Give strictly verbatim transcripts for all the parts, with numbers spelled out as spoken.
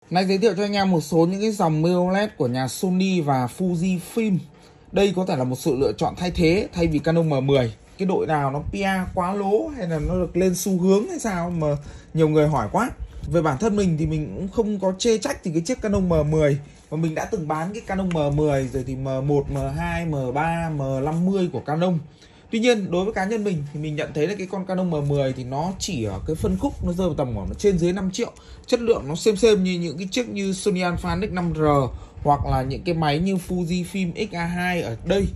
Nay giới thiệu cho anh em một số những cái dòng mirrorled của nhà Sony và Fujifilm. Đây có thể là một sự lựa chọn thay thế thay vì Canon M mười. Cái đội nào nó pê a quá lố hay là nó được lên xu hướng hay sao mà nhiều người hỏi quá. Về bản thân mình thì mình cũng không có chê trách thì cái chiếc Canon M mười, và mình đã từng bán cái Canon M mười rồi thì M một, M hai, M ba, M năm mươi của Canon. Tuy nhiên đối với cá nhân mình thì mình nhận thấy là cái con Canon M mười thì nó chỉ ở cái phân khúc nó rơi vào tầm khoảng trên dưới năm triệu. Chất lượng nó xem xem như những cái chiếc như Sony Alpha X năm R hoặc là những cái máy như Fujifilm X A hai ở đây.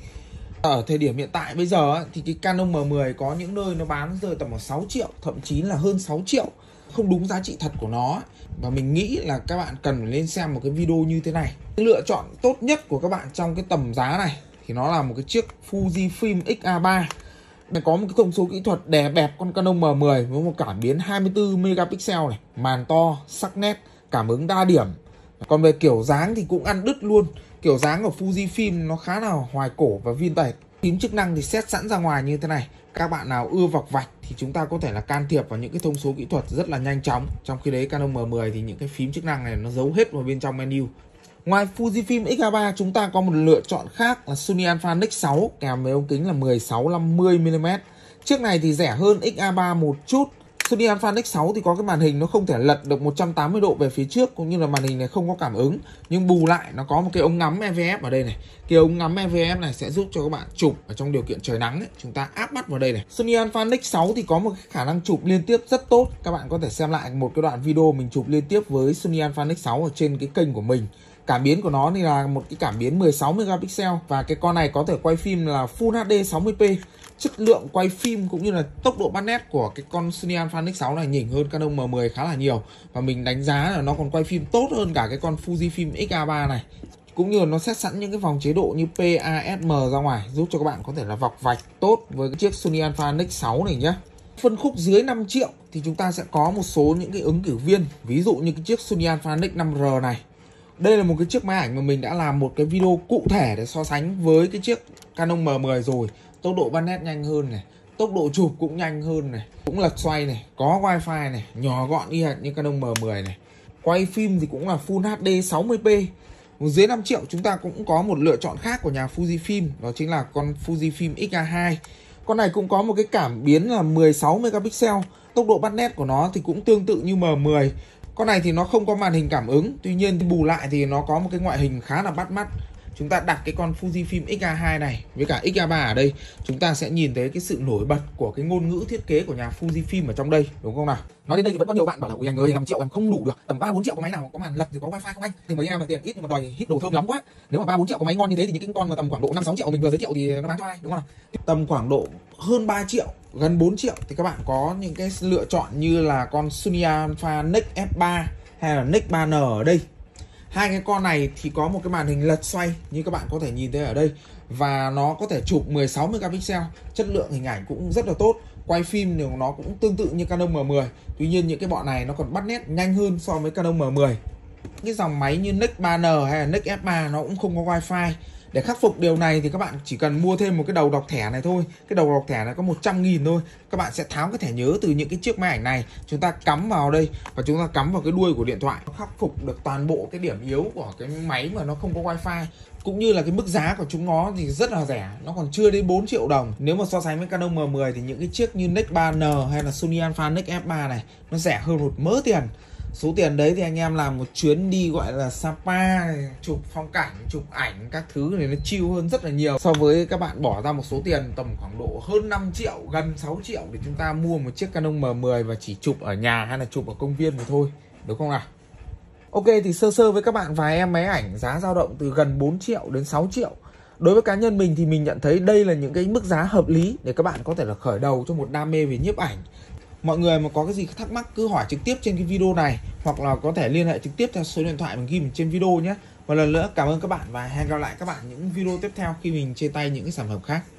Ở thời điểm hiện tại bây giờ thì cái Canon M mười có những nơi nó bán rơi tầm khoảng sáu triệu, thậm chí là hơn sáu triệu. Không đúng giá trị thật của nó. Và mình nghĩ là các bạn cần phải lên xem một cái video như thế này. Lựa chọn tốt nhất của các bạn trong cái tầm giá này thì nó là một cái chiếc Fujifilm X A ba. Nó có một cái thông số kỹ thuật đè bẹp con Canon M mười với một cảm biến hai mươi tư megapixel này, màn to, sắc nét, cảm ứng đa điểm. Còn về kiểu dáng thì cũng ăn đứt luôn. Kiểu dáng của Fujifilm nó khá là hoài cổ và vintage. Phím chức năng thì set sẵn ra ngoài như thế này. Các bạn nào ưa vọc vạch thì chúng ta có thể là can thiệp vào những cái thông số kỹ thuật rất là nhanh chóng. Trong khi đấy Canon M mười thì những cái phím chức năng này nó giấu hết vào bên trong menu. Ngoài Fujifilm X A ba, chúng ta có một lựa chọn khác là Sony Alpha X sáu kèm với ống kính là mười sáu năm mươi mi li mét. Chiếc này thì rẻ hơn X A ba một chút. Sony Alpha X sáu thì có cái màn hình nó không thể lật được một trăm tám mươi độ về phía trước, cũng như là màn hình này không có cảm ứng, nhưng bù lại nó có một cái ống ngắm e vê ép ở đây này. Cái ống ngắm e vê ép này sẽ giúp cho các bạn chụp ở trong điều kiện trời nắng ấy. Chúng ta áp mắt vào đây này. Sony Alpha X sáu thì có một cái khả năng chụp liên tiếp rất tốt. Các bạn có thể xem lại một cái đoạn video mình chụp liên tiếp với Sony Alpha X sáu ở trên cái kênh của mình. Cảm biến của nó thì là một cái cảm biến mười sáu megapixel, và cái con này có thể quay phim là Full hát đê sáu mươi p. Chất lượng quay phim cũng như là tốc độ bắt nét của cái con Sony Alpha X sáu này nhỉnh hơn Canon M mười khá là nhiều, và mình đánh giá là nó còn quay phim tốt hơn cả cái con Fujifilm X A ba này. Cũng như là nó set sẵn những cái vòng chế độ như pê a ét em ra ngoài, giúp cho các bạn có thể là vọc vạch tốt với cái chiếc Sony Alpha X sáu này nhé. Phân khúc dưới năm triệu thì chúng ta sẽ có một số những cái ứng cử viên, ví dụ như cái chiếc Sony Alpha X năm R này. Đây là một cái chiếc máy ảnh mà mình đã làm một cái video cụ thể để so sánh với cái chiếc Canon M mười rồi. Tốc độ bắt nét nhanh hơn này, tốc độ chụp cũng nhanh hơn này, cũng lật xoay này, có wifi này, nhỏ gọn y hệt như Canon M mười này. Quay phim thì cũng là Full hát đê sáu mươi p. Dưới năm triệu chúng ta cũng có một lựa chọn khác của nhà Fujifilm, đó chính là con Fujifilm X A hai. Con này cũng có một cái cảm biến là mười sáu megapixel, tốc độ bắt nét của nó thì cũng tương tự như M mười. Con này thì nó không có màn hình cảm ứng, tuy nhiên bù lại thì nó có một cái ngoại hình khá là bắt mắt. Chúng ta đặt cái con Fujifilm X A hai này với cả X A ba ở đây, chúng ta sẽ nhìn thấy cái sự nổi bật của cái ngôn ngữ thiết kế của nhà Fujifilm ở trong đây, đúng không nào? Nói đến đây thì vẫn có nhiều bạn bảo là ui anh ơi, năm triệu em không đủ được, tầm ba bốn triệu có máy nào có màn lật thì có wifi không anh? Thì mấy em là tiền ít nhưng mà đòi hít đồ thơm lắm quá. Nếu mà ba bốn triệu có máy ngon như thế thì những cái con mà tầm khoảng độ năm sáu triệu mình vừa giới thiệu thì nó bán cho ai, đúng không nào? Tầm khoảng độ hơn ba triệu, gần bốn triệu thì các bạn có những cái lựa chọn như là con Sony Alpha X S ba hay là X ba N ở đây. Hai cái con này thì có một cái màn hình lật xoay như các bạn có thể nhìn thấy ở đây, và nó có thể chụp mười sáu megapixel, chất lượng hình ảnh cũng rất là tốt. Quay phim thì nó cũng tương tự như Canon M mười, tuy nhiên những cái bọn này nó còn bắt nét nhanh hơn so với Canon M mười. Cái dòng máy như X ba N hay là X S ba nó cũng không có wifi. Để khắc phục điều này thì các bạn chỉ cần mua thêm một cái đầu đọc thẻ này thôi. Cái đầu đọc thẻ này có một trăm nghìn thôi. Các bạn sẽ tháo cái thẻ nhớ từ những cái chiếc máy ảnh này, chúng ta cắm vào đây và chúng ta cắm vào cái đuôi của điện thoại. Nó khắc phục được toàn bộ cái điểm yếu của cái máy mà nó không có wifi. Cũng như là cái mức giá của chúng nó thì rất là rẻ, nó còn chưa đến bốn triệu đồng. Nếu mà so sánh với Canon M mười thì những cái chiếc như X ba N hay là Sony Alpha X S ba này nó rẻ hơn một mớ tiền. Số tiền đấy thì anh em làm một chuyến đi gọi là Sapa, chụp phong cảnh, chụp ảnh các thứ này nó chill hơn rất là nhiều so với các bạn bỏ ra một số tiền tầm khoảng độ hơn năm triệu, gần sáu triệu để chúng ta mua một chiếc Canon M mười và chỉ chụp ở nhà hay là chụp ở công viên mà thôi, đúng không nào? Ok, thì sơ sơ với các bạn vài em máy ảnh giá dao động từ gần bốn triệu đến sáu triệu. Đối với cá nhân mình thì mình nhận thấy đây là những cái mức giá hợp lý để các bạn có thể là khởi đầu cho một đam mê về nhiếp ảnh. Mọi người mà có cái gì thắc mắc cứ hỏi trực tiếp trên cái video này, hoặc là có thể liên hệ trực tiếp theo số điện thoại mình ghi trên video nhé. Một lần nữa cảm ơn các bạn và hẹn gặp lại các bạn những video tiếp theo khi mình chia tay những cái sản phẩm khác.